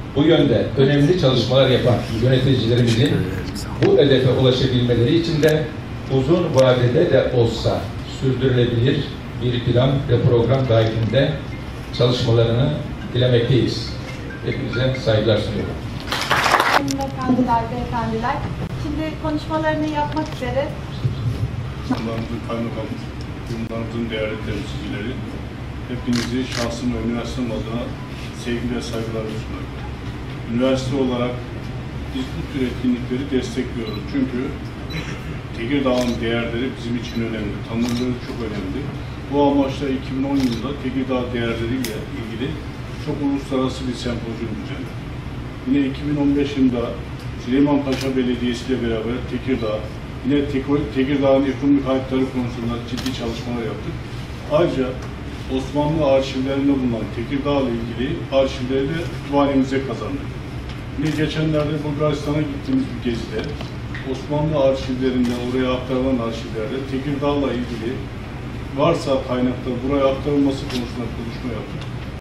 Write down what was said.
Bu yönde önemli çalışmalar yapan yöneticilerimizin bu hedefe ulaşabilmeleri için de uzun vadede de olsa sürdürülebilir bir plan ve program dahilinde çalışmalarını dilemekteyiz. Hepinize saygılar sunuyorum. Hanımefendiler, beyefendiler, şimdi konuşmalarını yapmak üzere Kurumlarımızın kaymakamımız, kurumlarımızın değerli temsilcileri, hepinizi şahsım ve üniversitem adına sevgi ve saygılarımı sunuyorum. Üniversite olarak biz bu tür etkinlikleri destekliyoruz. Çünkü Tekirdağ'ın değerleri bizim için önemli, tanımları çok önemli. Bu amaçla 2010 yılında Tekirdağ değerleriyle ilgili çok uluslararası bir sempozyum düzenledik. Yine 2015 yılında Süleymanpaşa Belediyesi ile beraber yine Tekirdağ'ın ekonomik hayatları konusunda ciddi çalışmalar yaptık. Ayrıca Osmanlı arşivlerinde bulunan Tekirdağ ile ilgili arşivleri de kütüphanemize kazandık. Yine geçenlerde Bulgaristan'a gittiğimiz bir gezide Osmanlı arşivlerinde, oraya aktarılan arşivlerde Tekirdağ'la ilgili varsa kaynaklar buraya aktarılması konusunda konuşma yaptık.